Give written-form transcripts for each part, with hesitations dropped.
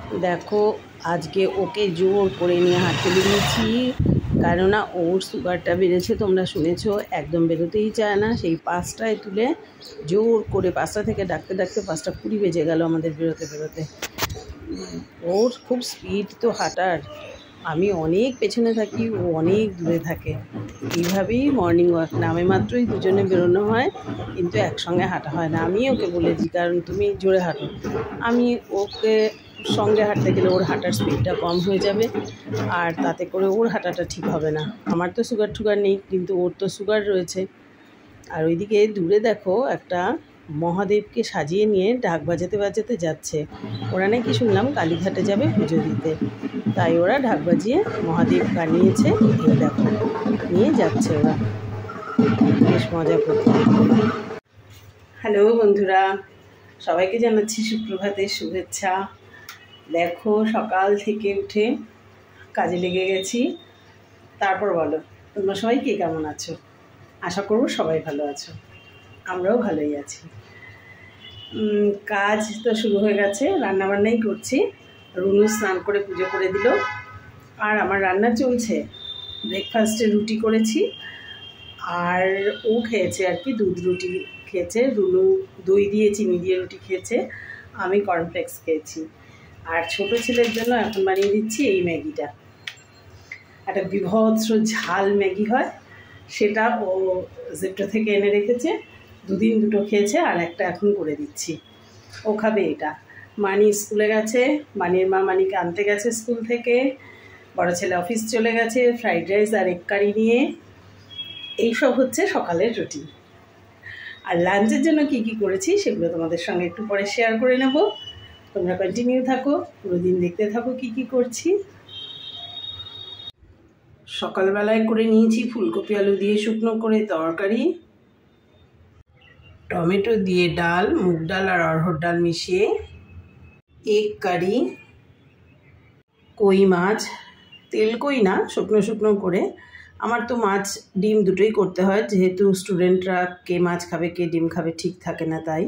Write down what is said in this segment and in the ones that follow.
দেখো আজকে ওকে জোর করে নিয়ে হাঁটতে বেরিয়েছি, কেননা ওর সুগারটা বেড়েছে, তোমরা শুনেছো, একদম বেরোতেই চায় না। সেই 5টায় তুলে জোর করে 5টা থেকে ডাকতে ডাকতে 5:20 বেজে গেল আমাদের বেরোতে বেরোতে। ওর খুব স্পিড তো হাঁটার, আমি অনেক পেছনে থাকি, ও অনেক দূরে থাকে। এইভাবেই মর্নিং ওয়াক নামে মাত্রই দুজনে বেরোনো হয়, কিন্তু একসঙ্গে হাঁটা হয় না। আমি ওকে বলেছি, কারণ তুমি জোরে হাঁটো, আমি ওকে সঙ্গে হাঁটতে গেলে ওর হাঁটার স্পিডটা কম হয়ে যাবে, আর তাতে করে ওর হাঁটাটা ঠিক হবে না। আমার তো সুগার টুগার নেই, কিন্তু ওর তো সুগার রয়েছে। আর ওইদিকে দূরে দেখো একটা মহাদেবকে সাজিয়ে নিয়ে ঢাক বাজাতে বাজাতে যাচ্ছে। ওরা নাকি শুনলাম কালীঘাটে যাবে পুজো দিতে, তাই ওরা ঢাক বাজিয়ে মহাদেব বানিয়েছে, এই দেখো নিয়ে যাচ্ছে ওরা, বেশ মজা করছে। হ্যালো বন্ধুরা, সবাইকে জানাচ্ছি সুপ্রভাতের শুভেচ্ছা। দেখো সকাল থেকে উঠে কাজে লেগে গেছি। তারপর বলো তোমরা সবাই কে কেমন আছো? আশা করব সবাই ভালো আছো, আমরাও ভালোই আছি। কাজ তো শুরু হয়ে গেছে, রান্নাবান্নাই করছি। রুনু স্নান করে পুজো করে দিল, আর আমার রান্না চলছে। ব্রেকফাস্টে রুটি করেছি, আর ও খেয়েছে আর কি, দুধ রুটি খেয়েছে। রুনু দই দিয়ে চিনি দিয়ে রুটি খেয়েছে, আমি কর্নফ্লেক্স খেয়েছি। আর ছোট ছেলের জন্য এখন বানিয়ে দিচ্ছি এই ম্যাগিটা। একটা বিভৎস ঝাল ম্যাগি হয়, সেটা ও জেপ্টো থেকে এনে রেখেছে, দুদিন দুটো খেয়েছে, আর একটা এখন করে দিচ্ছি। ও খাবে এটা। মানি স্কুলে গেছে, মানির মা মানিকে আনতে গেছে স্কুল থেকে, বড় ছেলে অফিস চলে গেছে ফ্রাইড রাইস আর এগ কারি নিয়ে। এইসব হচ্ছে সকালের রুটিন। আর লাঞ্চের জন্য কি কি করেছি সেগুলো তোমাদের সঙ্গে একটু পরে শেয়ার করে নেব। তোমরা কন্টিনিউ থাকো, পুরো দিন দেখতে থাকো কি কি করছি। সকালবেলায় করে নিয়েছি ফুলকপি আলু দিয়ে শুকনো করে তরকারি, টমেটো দিয়ে ডাল, মুগ ডাল আর অড়হর ডাল মিশিয়ে, এগ কারি, কই মাছ, তেল কই না, শুকনো শুকনো করে। আমার তো মাছ ডিম দুটোই করতে হয়, যেহেতু স্টুডেন্টরা কে মাছ খাবে কে ডিম খাবে ঠিক থাকে না, তাই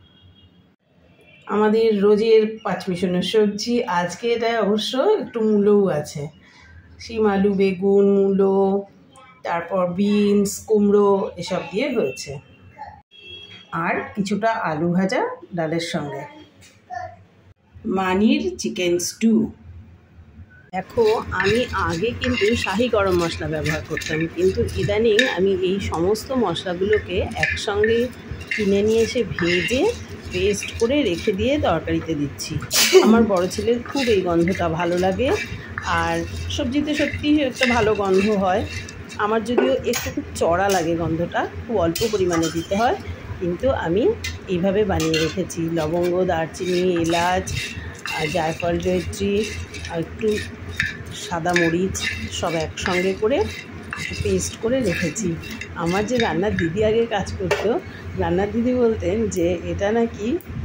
আমাদের রোজের 5 মিশনের সবজি। আজকে এটা অবশ্য একটু মূলোও আছে, শিম আলু বেগুন মূলো, তারপর বিনস কুমড়ো এসব দিয়ে হয়েছে, আর কিছুটা আলু ভাজা ডালের সঙ্গে। মানির চিকেন স্টু। দেখো আমি আগে কিন্তু শাহি গরম মশলা ব্যবহার করতাম, কিন্তু ইদানিং আমি এই সমস্ত মশলাগুলোকে একসঙ্গে কিনে নিয়ে এসে ভেজে পেস্ট করে রেখে দিয়ে তরকারিতে দিচ্ছি। আমার বড় ছেলের খুব এই গন্ধটা ভালো লাগে, আর সবজিতে সত্যিই একটা ভালো গন্ধ হয়। আমার যদিও একটু খুব চড়া লাগে গন্ধটা, খুব অল্প পরিমাণে দিতে হয়, কিন্তু আমি এইভাবে বানিয়ে রেখেছি। লবঙ্গ, দারচিনি, এলাচ, আর জায়ফল, জয়িত্রী, আর একটু সাদা মরিচ সব একসঙ্গে করে পেস্ট করে রেখেছি। আমার যে রান্নার দিদি আগে কাজ করতো, রান্নার দিদি বলতেন যে এটা নাকি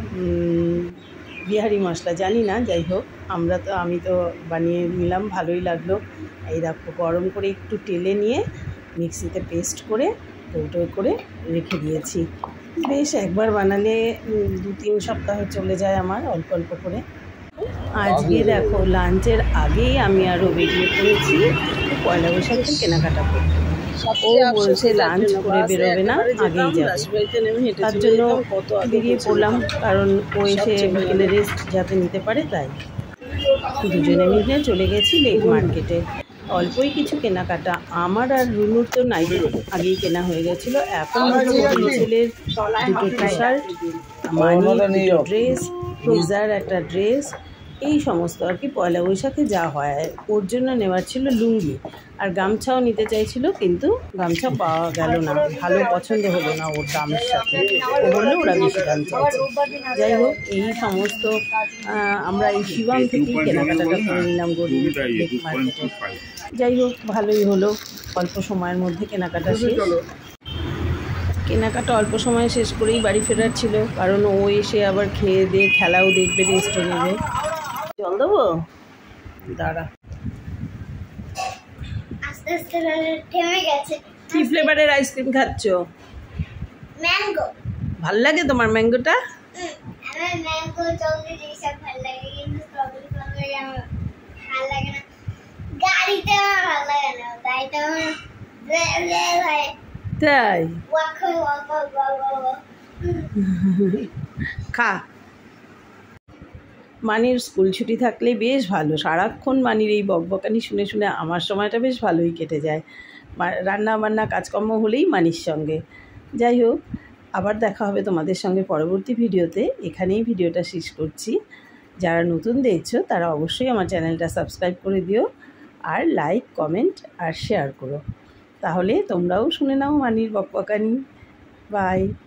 বিহারি মশলা, জানি না, যাই হোক আমি তো বানিয়ে নিলাম, ভালোই লাগলো। এই দেখো গরম করে একটু টেলে নিয়ে মিক্সিতে পেস্ট করে কৌটো করে রেখে দিয়েছি। বেশ একবার বানালে 2-3 সপ্তাহ চলে যায় আমার, অল্প অল্প করে। আজকে দেখো লাঞ্চের আগেই আমি আরও বেরিয়ে পড়েছি পয়লা বৈশাখে কেনাকাটা করতে। ও বলছে লাঞ্চ করে বেরোবে না, আগেই যাবে, তার জন্য বেরিয়ে পড়লাম, কারণ ও এসে বিকেলে রেস্ট যাতে নিতে পারে, তাই দুজনে মিলে চলে গেছি লেক মার্কেটে। অল্পই কিছু কেনাকাটা, আমার আর রুনুর তো নাইটি আগেই কেনা হয়ে গেছিলো। এখন ছেলের দুটো টি শার্ট, মানির দুটো ড্রেস, ব্লেজার একটা ড্রেস, এই সমস্ত আর কি পয়লা বৈশাখে যা হয়। ওর জন্য নেওয়ার ছিল লুঙ্গি, আর গামছাও নিতে চাইছিল, কিন্তু গামছা পাওয়া গেল না, ভালো পছন্দ হলো না ওর দামের সাথে। ও বললো ওরা বেশি দাম চাইছে। যাই হোক এই সমস্ত আমরা এই শিবম থেকেই কেনাকাটাটা করে নিলাম গরিব লেক মার্কেটে। যাই হোক ভালোই হলো, অল্প সময়ের মধ্যে কেনাকাটা শেষ। কেনাকাটা অল্প সময় শেষ করেই বাড়ি ফেরার ছিল, কারণ ও এসে আবার খেয়ে দিয়ে খেলাও দেখবে, রেস্টও নেবে। জল দেবো, দাঁড়া। কি ফ্লেভারের আইসক্রিম খাচ্ছ? ম্যাঙ্গো। ভাল লাগে তোমার ম্যাঙ্গোটা? আমার ম্যাঙ্গো চকলেট এইসব ভালো লাগে, কিন্তু স্ট্রবেরি ভালো তাই খা। মানির স্কুল ছুটি থাকলে বেশ ভালো, সারাক্ষণ মানির এই বকবকানি শুনে শুনে আমার সময়টা বেশ ভালোই কেটে যায়। রান্না বান্না কাজকর্ম হলেই মানির সঙ্গে। যাই হোক, আবার দেখা হবে তোমাদের সঙ্গে পরবর্তী ভিডিওতে। এখানেই ভিডিওটা শেষ করছি। যারা নতুন দেখছো তারা অবশ্যই আমার চ্যানেলটা সাবস্ক্রাইব করে দিও, আর লাইক, কমেন্ট আর শেয়ার করো। তাহলে তোমরাও শুনে নাও মানির বকবকানি। বাই।